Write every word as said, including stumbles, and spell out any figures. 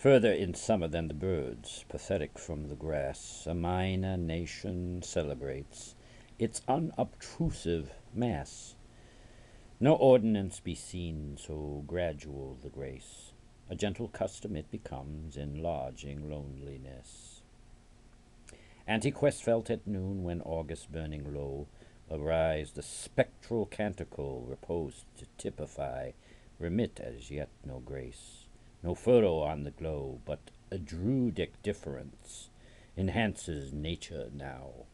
Further in summer than the birds, pathetic from the grass, a minor nation celebrates its unobtrusive mass. No ordinance be seen, so gradual the grace. A gentle custom it becomes in lodging loneliness. Antiquest felt at noon, when August burning low, arise the spectral canticle reposed to typify, remit as yet no grace, no furrow on the glow, but a druidic difference enhances nature now.